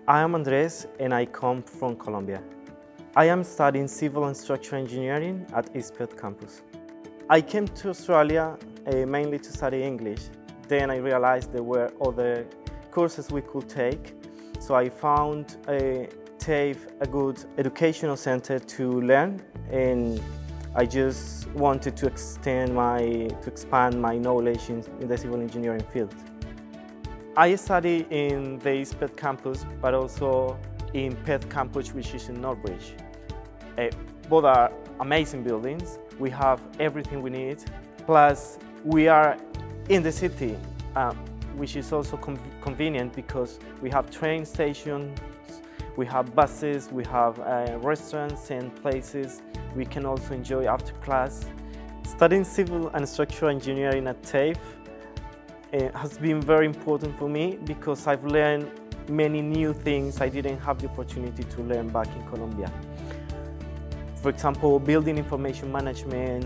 I am Andres and I come from Colombia. I am studying civil and structural engineering at East Perth campus. I came to Australia mainly to study English. Then I realized there were other courses we could take. So I found TAFE a good educational center to learn, and I just wanted to expand my knowledge in the civil engineering field. I study in the East Perth campus, but also in Perth campus, which is in Northbridge. Both are amazing buildings. We have everything we need. Plus, we are in the city, which is also convenient because we have train stations, we have buses, we have restaurants and places we can also enjoy after class. Studying civil and structural engineering at TAFE has been very important for me because I've learned many new things I didn't have the opportunity to learn back in Colombia. For example, building information management,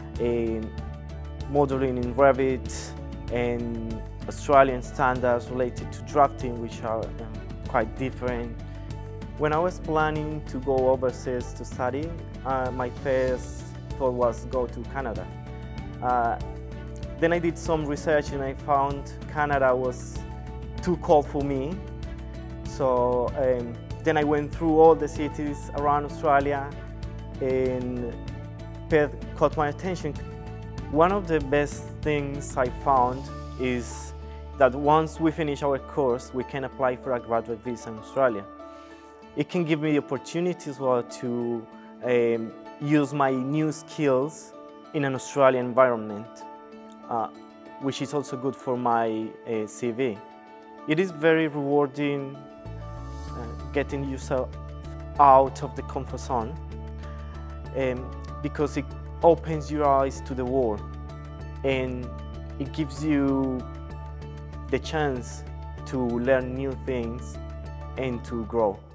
modeling in Revit, and Australian standards related to drafting, which are quite different. When I was planning to go overseas to study, my first thought was go to Canada. Then I did some research and I found Canada was too cold for me. So then I went through all the cities around Australia, and Perth caught my attention. One of the best things I found is that once we finish our course, we can apply for a graduate visa in Australia. It can give me the opportunity as well to use my new skills in an Australian environment, which is also good for my CV. It is very rewarding getting yourself out of the comfort zone because it opens your eyes to the world and it gives you the chance to learn new things and to grow.